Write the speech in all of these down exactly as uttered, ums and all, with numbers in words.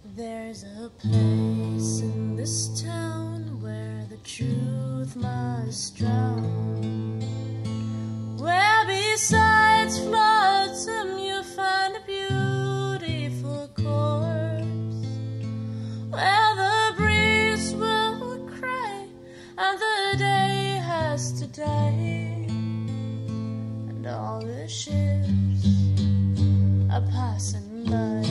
There's a place in this town where the truth must drown, where besides flotsam you find a beautiful corpse, where the breeze will cry and the day has to die, and all the ships are passing by.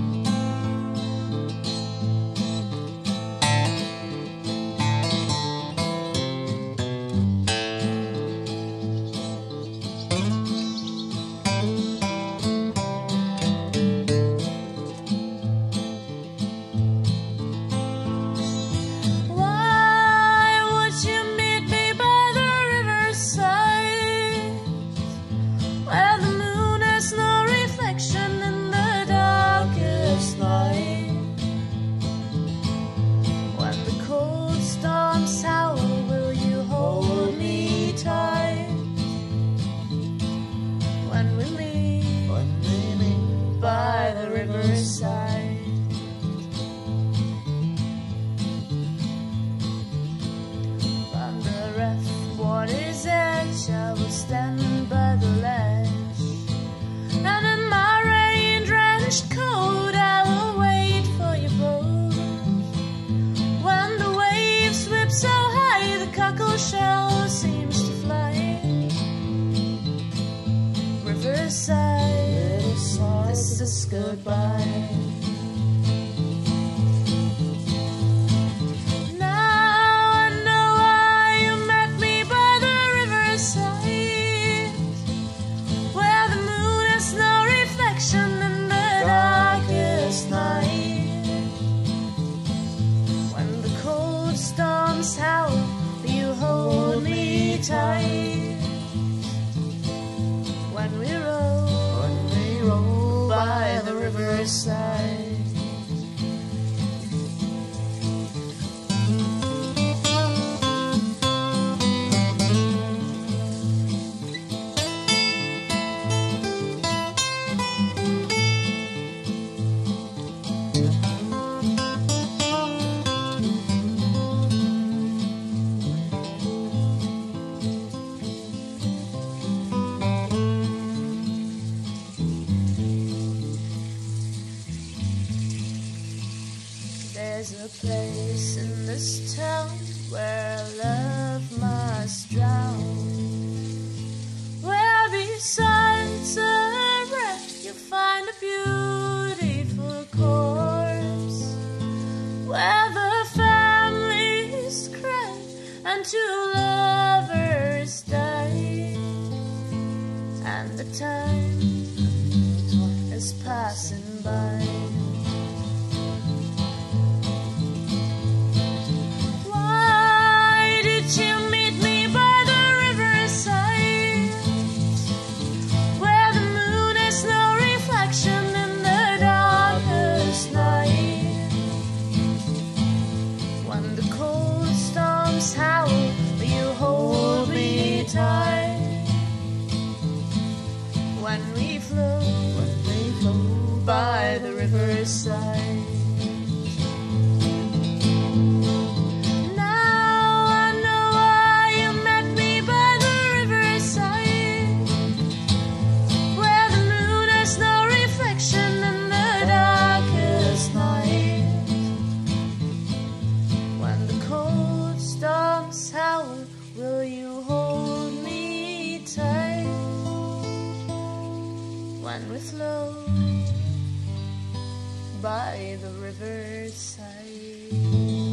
By the riverside, on the rough water's edge, I will stand by the ledge, and in my rain-drenched coat I will wait for your boat. When the waves whip so high, the cockle shell seems to fly. Riverside, this is goodbye. Now I know why you met me by the riverside, where the moon has no reflection in the darkest night. When the cold storms howl, you hold me tight. When we roll, when we roll by the riverside. There's a place in this town where love must drown, where besides a wreck you find a beautiful corpse, where the families cry and two lovers die, and the time is passing by. When we flow, when we flow by the riverside. Now I know why you met me by the riverside, where the moon has no reflection in the darkest night. When the cold storms howl, will you hold me tight? When we flow by the riverside.